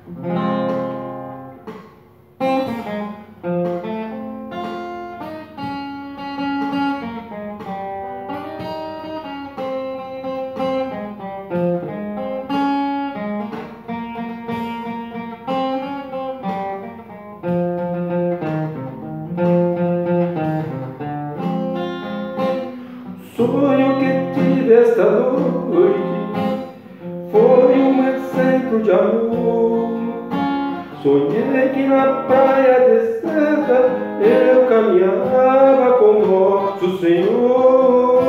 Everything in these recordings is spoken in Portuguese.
Sonho que tive esta noite foi um exemplo de amor. Sonhei que na praia deserta eu caminhava com nosso Senhor.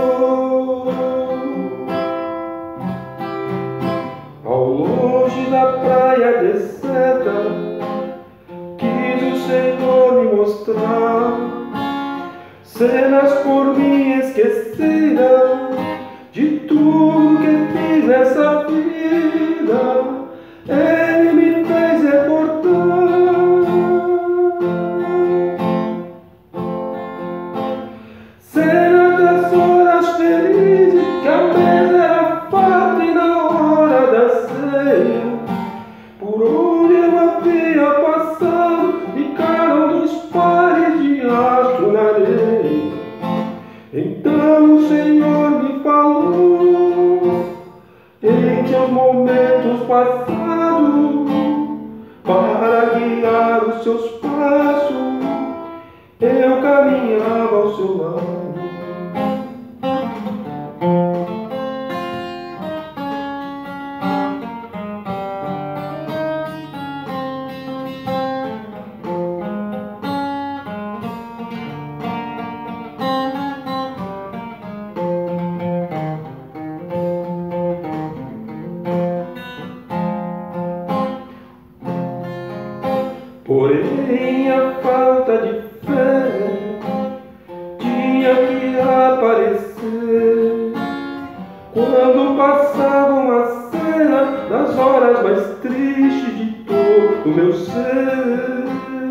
Ao longe da praia deserta quis o Senhor me mostrar cenas por mim esquecidas de tudo que fiz nessa vida. Ele me fez recordar cenas das horas felizes que a mesa era farta e na hora da ceia, por onde eu havia passado, ficaram 2 pares de rastro na areia. Então o Senhor me falou em seus momentos passados, para guiar os seus passos, eu caminhava ao seu lado. Porém a falta de fé tinha que aparecer quando passavam a cena das horas mais tristes de todo o meu ser.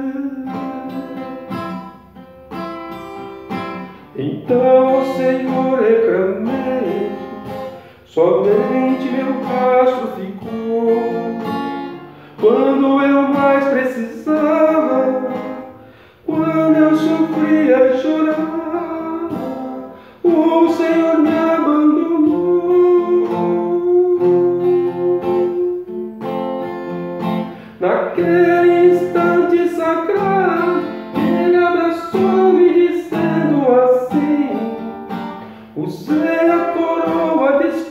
Então ao Senhor reclamei, somente meu rastro ficou. Quando eu mais precisava, quando eu sofria e chorava, o Senhor me abandonou. Naquele instante sagrado, Ele abraçou-me dizendo assim: usei a coroa de